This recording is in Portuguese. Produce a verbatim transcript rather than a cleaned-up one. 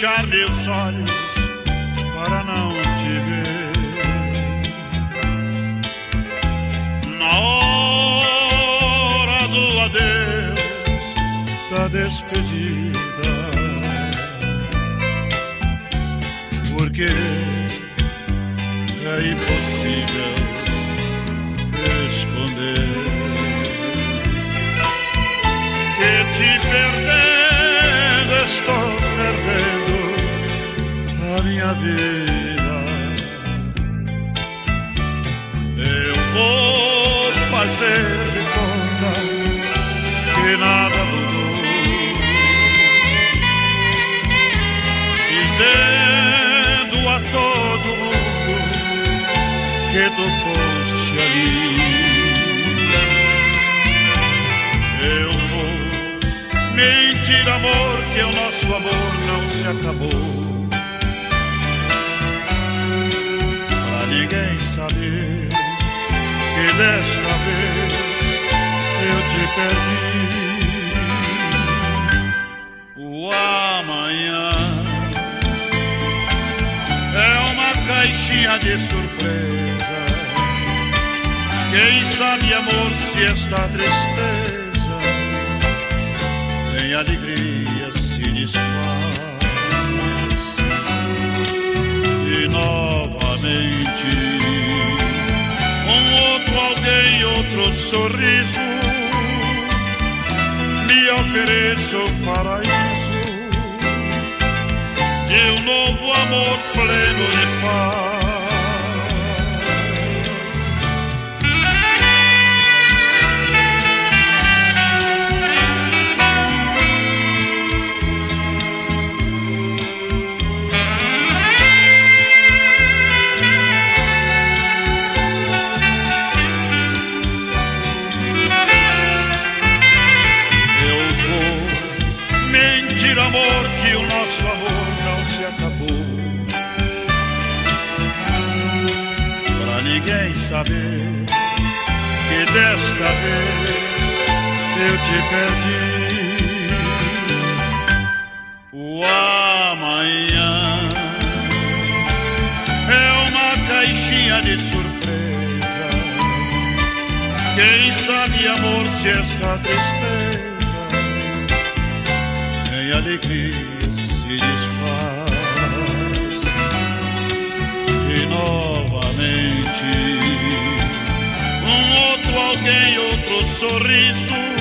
fechar meus olhos para não te ver. Na hora do adeus, da despedida, porque é impossível esconder que te perdendo estou perdendo a minha vida. Eu vou fazer de conta que nada mudou, dizendo a todo mundo que tu foste ali. Eu vou mentir, amor, que o nosso amor não se acabou, pra ninguém saber que desta vez eu te perdi. O amanhã é uma caixinha de surpresa. Quem sabe, amor, se esta tristeza em alegria se desfaz e novamente um outro alguém, outro sorriso me ofereça o paraíso de um novo amor pleno de paz. Amor, que o nosso amor não se acabou, pra ninguém saber que desta vez eu te perdi. O amanhã é uma caixinha de surpresa. Quem sabe, amor, se esta tristeza em alegria se desfaz e novamente um outro alguém, outro sorriso